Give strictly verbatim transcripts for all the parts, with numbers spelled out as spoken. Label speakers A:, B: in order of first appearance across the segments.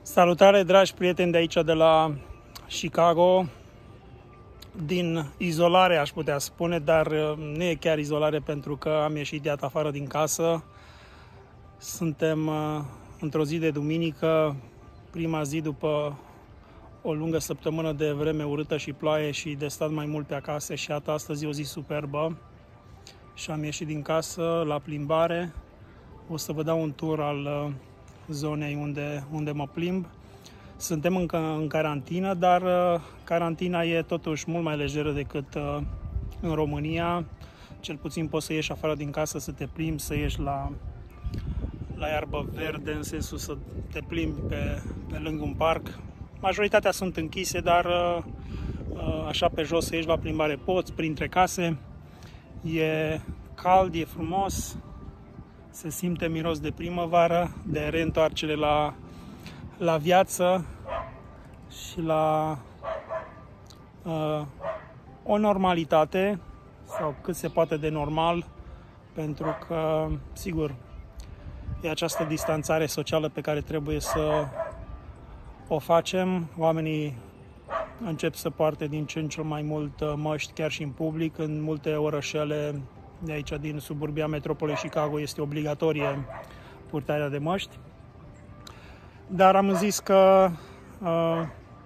A: Salutare, dragi prieteni de aici, de la Chicago, din izolare aș putea spune, dar nu e chiar izolare pentru că am ieșit iată afară din casă. Suntem într-o zi de duminică, prima zi după o lungă săptămână de vreme urâtă și ploaie și de stat mai mult pe acasă și iată astăzi e o zi superbă și am ieșit din casă la plimbare. O să vă dau un tur al zonei unde, unde mă plimb. Suntem încă în carantină, dar uh, carantina e totuși mult mai lejeră decât uh, în România. Cel puțin poți să ieși afară din casă, să te plimbi, să ieși la, la iarbă verde, în sensul să te plimbi pe, pe lângă un parc. Majoritatea sunt închise, dar uh, uh, așa pe jos să ieși la plimbare poți, printre case. E cald, e frumos, se simte miros de primăvară, de reîntoarcere la, la viață și la uh, o normalitate, sau cât se poate de normal, pentru că, sigur, e această distanțare socială pe care trebuie să o facem. Oamenii încep să poarte din ce în ce mai mult măști, chiar și în public. În multe orășele de aici, din suburbia metropolei Chicago, este obligatorie purtarea de măști. Dar am zis că uh,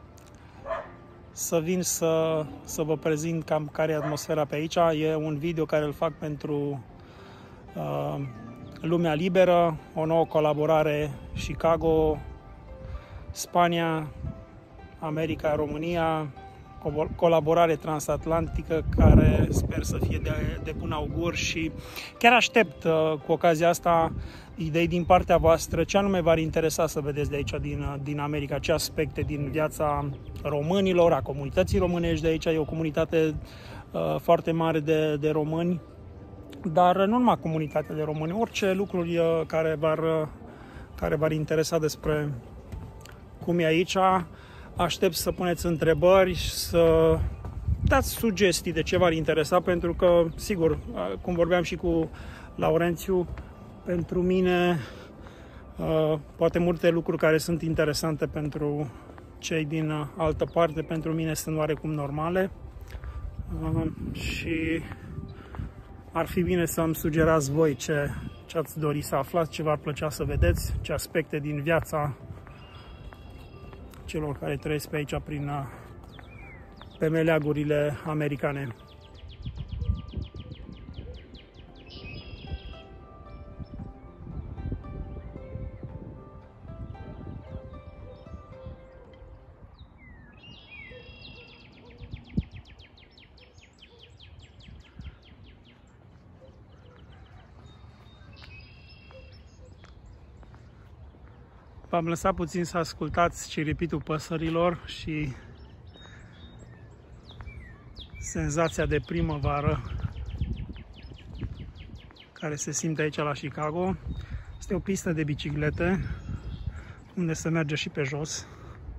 A: să vin să, să vă prezint cam care e atmosfera pe aici. E un video care îl fac pentru uh, Lumea Liberă, o nouă colaborare Chicago, Spania, America, România, colaborare transatlantică care sper să fie de, de bun augur și chiar aștept uh, cu ocazia asta idei din partea voastră, ce anume v-ar interesa să vedeți de aici din, din America, ce aspecte din viața românilor, a comunității românești de aici. E o comunitate uh, foarte mare de, de români, dar nu numai comunitatea de români, orice lucruri uh, care v-ar uh, care v-ar interesa despre cum e aici. Aștept să puneți întrebări, să dați sugestii de ce v-ar interesa, pentru că, sigur, cum vorbeam și cu Laurențiu, pentru mine, poate multe lucruri care sunt interesante pentru cei din altă parte, pentru mine sunt oarecum normale și ar fi bine să îmi sugerați voi ce, ce ați dori să aflați, ce v-ar plăcea să vedeți, ce aspecte din viața celor care trăiesc pe aici prin pe meleagurile americane. V-am lăsat puțin să ascultați ciripitul păsărilor și senzația de primăvară care se simte aici la Chicago. Este o pistă de biciclete unde se merge și pe jos.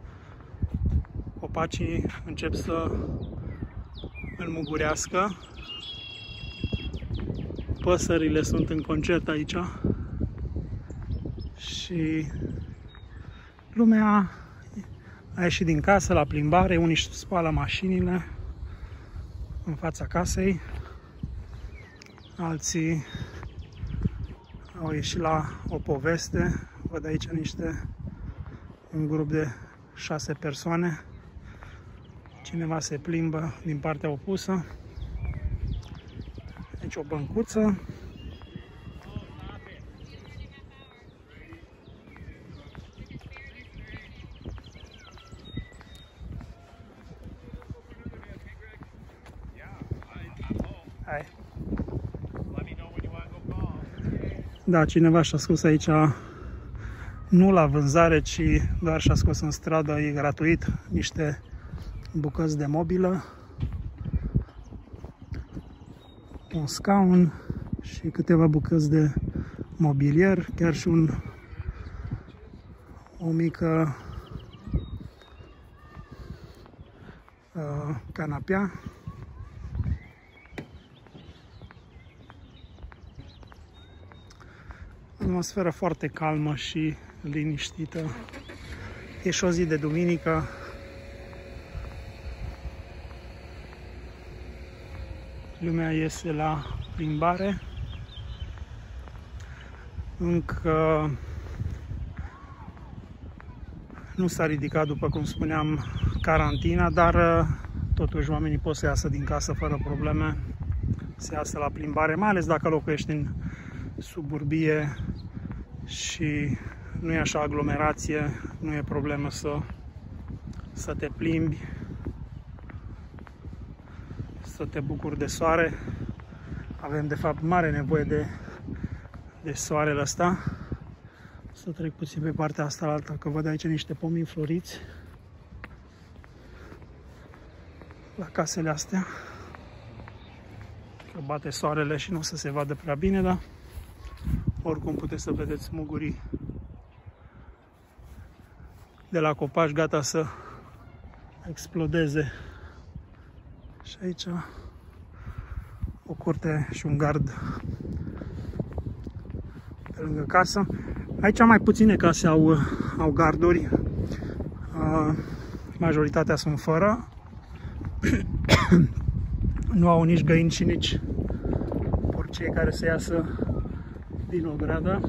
A: Copacii încep să înmugurească. Păsările sunt în concert aici și lumea a ieșit din casă la plimbare, unii își spală mașinile în fața casei, alții au ieșit la o poveste. Văd aici niște, un grup de șase persoane, cineva se plimbă din partea opusă, aici o băncuță. Da, cineva și-a scos aici, nu la vânzare, ci doar și-a scos în stradă, e gratuit, niște bucăți de mobilă, un scaun și câteva bucăți de mobilier, chiar și un, o mică uh, canapea. Atmosferă foarte calmă și liniștită. E și o zi de duminică. Lumea iese la plimbare. Încă nu s-a ridicat, după cum spuneam, carantina, dar totuși oamenii pot să iasă din casă fără probleme, să iasă la plimbare, mai ales dacă locuiești în suburbie și nu e așa aglomerație, nu e problemă să, să te plimbi, să te bucuri de soare. Avem de fapt mare nevoie de, de soarele ăsta. Să trec puțin pe partea asta la alta, că văd aici niște pomi înfloriți la casele astea. Că bate soarele și nu o să se vadă prea bine, dar oricum puteți să vedeți mugurii de la copaci gata să explodeze. Și aici o curte și un gard pe lângă casă. Aici mai puține case au, au garduri, majoritatea sunt fără. Nu au nici găini și nici porcii care să iasă din ogradă.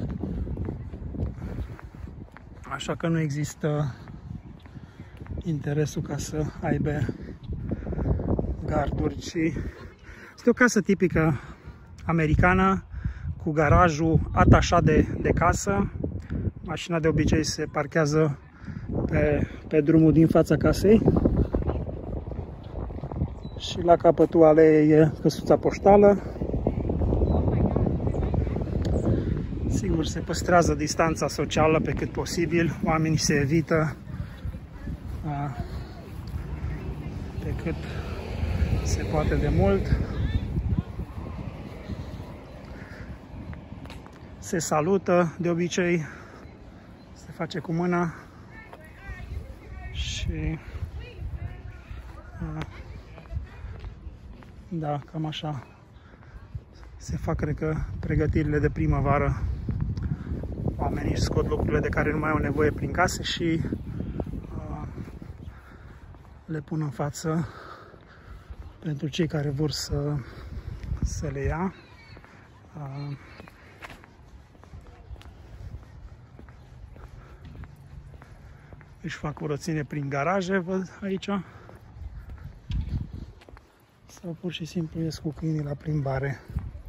A: Așa că nu există interesul ca să aibă garduri, ci este o casă tipică americană cu garajul atașat de, de casă. Mașina de obicei se parchează pe, pe drumul din fața casei și la capătul aleei e căsuța poștală. Sigur, se păstrează distanța socială pe cât posibil, oamenii se evită a, pe cât se poate de mult. Se salută de obicei, se face cu mâna și a, da, cam așa se fac, cred că, pregătirile de primăvară. Oamenii își scot lucrurile de care nu mai au nevoie prin case și a, le pun în față pentru cei care vor să, să le ia. A, își fac curățenie prin garaje, văd aici. Sau pur și simplu ies cu câinii la plimbare.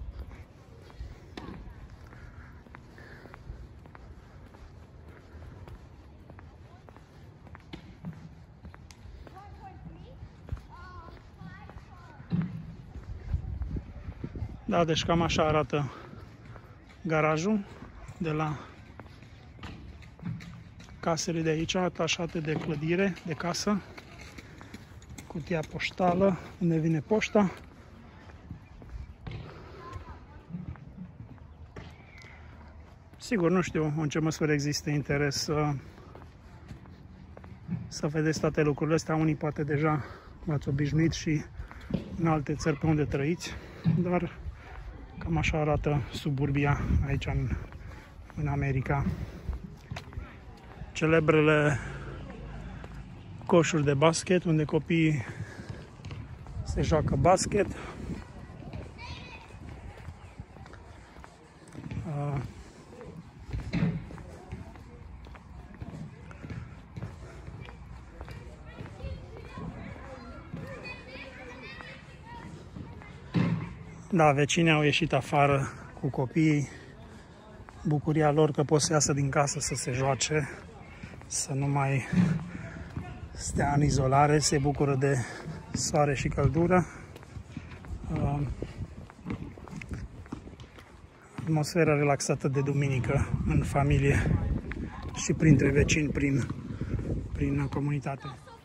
A: Da, deci cam așa arată garajul de la casele de aici, atașate de clădire, de casă. Cutia poștală, unde vine poșta. Sigur, nu știu în ce măsură există interes să, să vedeți toate lucrurile astea. Unii poate deja v-ați obișnuit și în alte țări pe unde trăiți, dar cam așa arată suburbia aici în, în America. Celebrele coșuri de basket, unde copiii se joacă basket. Uh, da, vecinii au ieșit afară cu copiii. Bucuria lor că pot să iasă din casă să se joace, să nu mai stea în izolare, se bucură de soare și căldură. Uh, atmosfera relaxată de duminică în familie și printre vecini, prin, prin comunitate.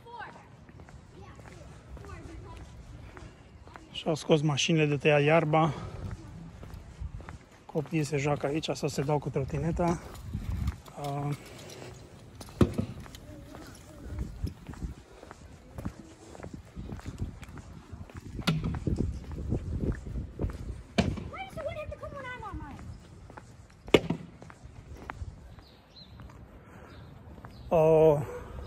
A: Și-au scos mașinile de tăiat iarba. Copiii se joacă aici sau se dau cu trotineta. Uh, O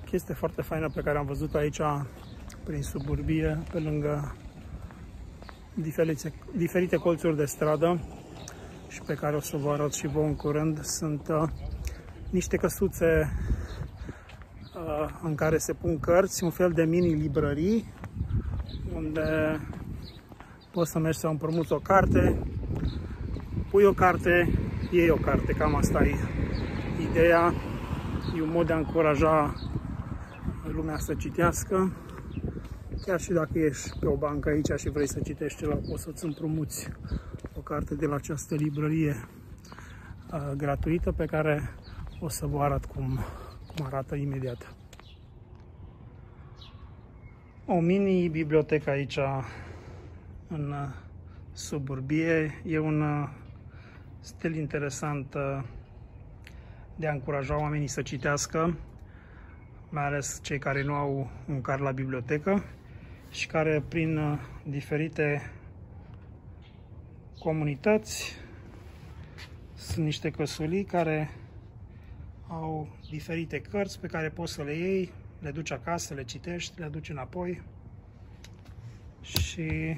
A: chestie foarte faină pe care am văzut aici prin suburbie, pe lângă diferite, diferite colțuri de stradă și pe care o să vă arăt și vouă în curând, sunt uh, niște căsuțe uh, în care se pun cărți, un fel de mini-librării, unde poți să mergi să împrumuți o carte, pui o carte, iei o carte, cam asta e ideea. E un mod de a încuraja lumea să citească. Chiar și dacă ești pe o bancă aici și vrei să citești ceva, poți să-ți împrumuți o carte de la această librărie uh, gratuită, pe care o să vă arăt cum, cum arată imediat. O mini-bibliotecă aici în uh, suburbie. E un uh, stil interesant uh, de a încuraja oamenii să citească, mai ales cei care nu au un card la bibliotecă și care prin uh, diferite comunități sunt niște căsulii care au diferite cărți pe care poți să le iei, le duci acasă, le citești, le aduci înapoi și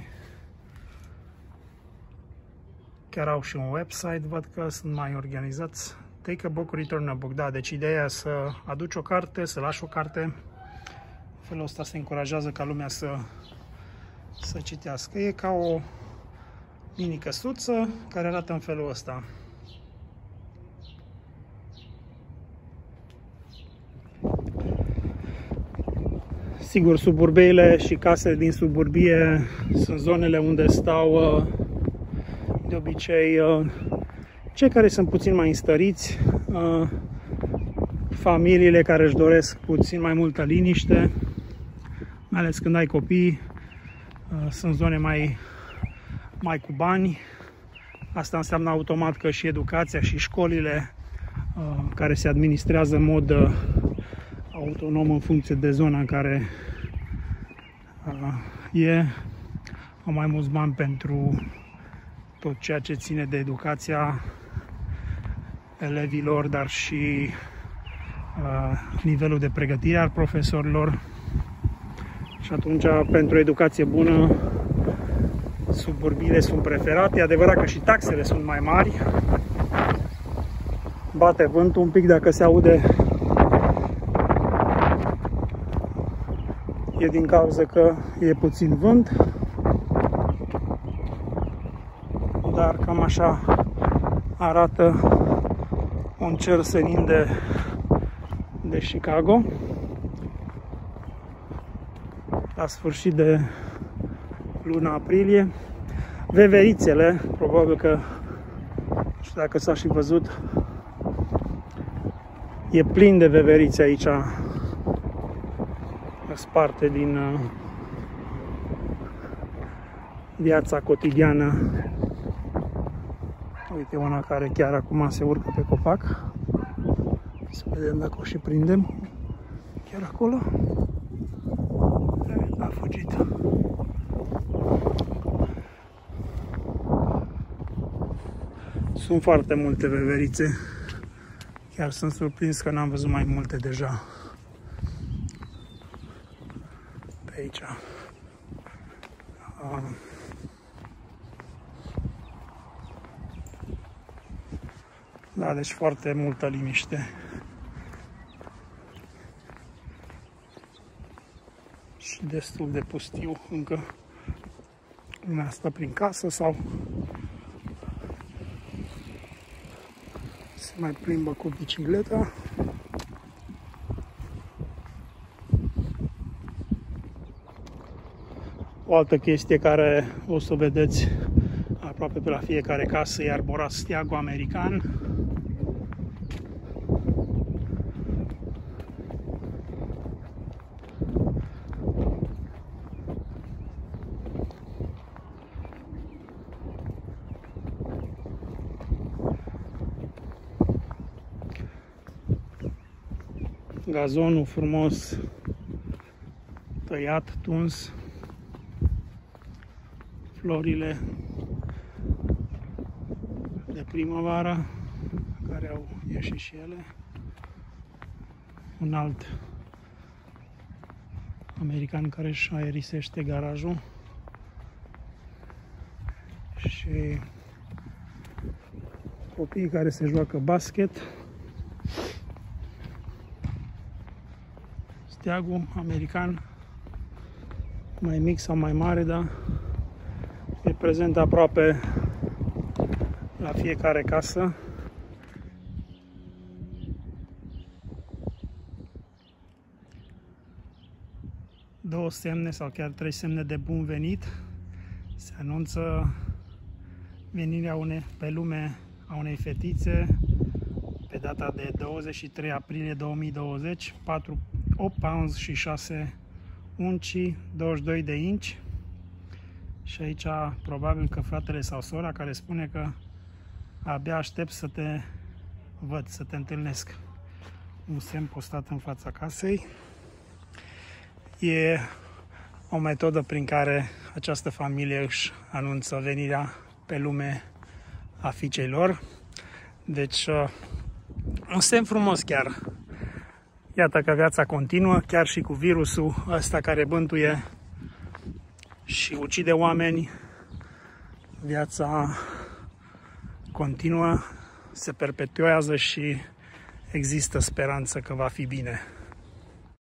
A: chiar au și un website, văd că sunt mai organizați. Take a book, return a book. Da, deci ideea e să aduci o carte, să lași o carte. În felul ăsta se încurajează ca lumea să, să citească. E ca o mini căsuță care arată în felul ăsta. Sigur, suburbiile și casele din suburbie sunt zonele unde stau de obicei cei care sunt puțin mai înstăriți, familiile care își doresc puțin mai multă liniște, mai ales când ai copii. Sunt zone mai, mai cu bani. Asta înseamnă automat că și educația și școlile care se administrează în mod autonom în funcție de zona în care e, au mai mulți bani pentru tot ceea ce ține de educația elevilor, dar și uh, nivelul de pregătire al profesorilor. Și atunci, pentru educație bună, suburbiile sunt preferate. E adevărat că și taxele sunt mai mari. Bate vântul un pic, dacă se aude, e din cauza că e puțin vânt. Dar cam așa arată un cer senin de, de Chicago. La sfârșit de luna aprilie. Veverițele, probabil că, nu știu dacă s-a și văzut, e plin de veverițe aici, sparte din uh, viața cotidiană. Uite una care chiar acum se urcă pe copac. Să vedem dacă o și prindem. Chiar acolo. A fugit. Sunt foarte multe veverițe. Chiar sunt surprins că n-am văzut mai multe deja pe aici. A... Da, deci foarte multă liniște. Și destul de pustiu încă. Lumea stă prin casă sau se mai plimbă cu bicicleta. O altă chestie care o să vedeți aproape pe la fiecare casă e arborat steagul american. Gazonul frumos tăiat, tuns, florile de primăvară care au ieșit și ele. Un alt american care își aerisește garajul și copiii care se joacă basket. Steagul american, mai mic sau mai mare, dar e prezent aproape la fiecare casă. Două semne sau chiar trei semne de bun venit. Se anunță venirea une, pe lume a unei fetițe pe data de douăzeci și trei aprilie două mii douăzeci, patru, opt pounds și șase unci, douăzeci și doi de inci. Și aici probabil că fratele sau sora care spune că abia aștept să te văd, să te întâlnesc. Un semn postat în fața casei. E o metodă prin care această familie își anunță venirea pe lume a fiicei lor. Deci, un semn frumos chiar. Iată că viața continuă, chiar și cu virusul ăsta care bântuie și ucide oameni. Viața continuă, se perpetuează și există speranță că va fi bine.